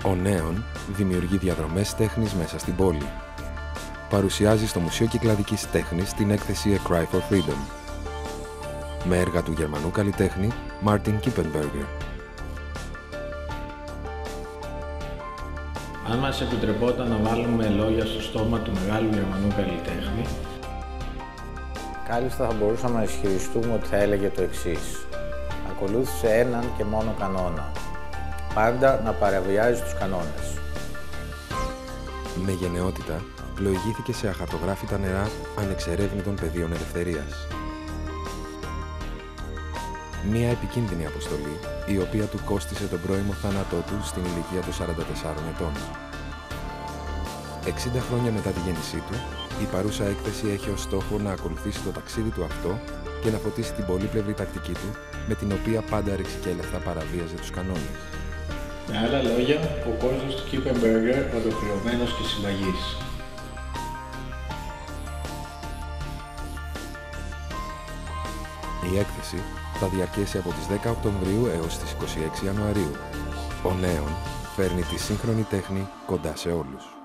Ο Νέον δημιουργεί διαδρομές τέχνης μέσα στην πόλη. Παρουσιάζει στο Μουσείο Κυκλαδικής Τέχνης την έκθεση A Cry for Freedom, με έργα του Γερμανού καλλιτέχνη Martin Kippenberger. Αν μας επιτρεπόταν να βάλουμε λόγια στο στόμα του μεγάλου Γερμανού καλλιτέχνη, κάλλιστα θα μπορούσαμε να ισχυριστούμε ότι θα έλεγε το εξής: ακολούθησε έναν και μόνο κανόνα. Πάντα να παραβιάζει τους κανόνες. Με γενναιότητα, πλοηγήθηκε σε αχαρτογράφητα νερά ανεξερεύνητων πεδίων ελευθερίας. Μία επικίνδυνη αποστολή, η οποία του κόστισε τον πρώιμο θάνατό του στην ηλικία των 44 ετών. 60 χρόνια μετά τη γέννησή του, η παρούσα έκθεση έχει ως στόχο να ακολουθήσει το ταξίδι του αυτό και να φωτίσει την πολύπλευρη τακτική του, με την οποία πάντα ρεξικέλευτα παραβίαζε τους κανόνες. Με άλλα λόγια, ο κόσμος του Kippenberger ολοκληρωμένος και συμπαγής. Η έκθεση θα διαρκέσει από τις 10 Οκτωβρίου έως τις 26 Ιανουαρίου. Ο Νέον φέρνει τη σύγχρονη τέχνη κοντά σε όλους.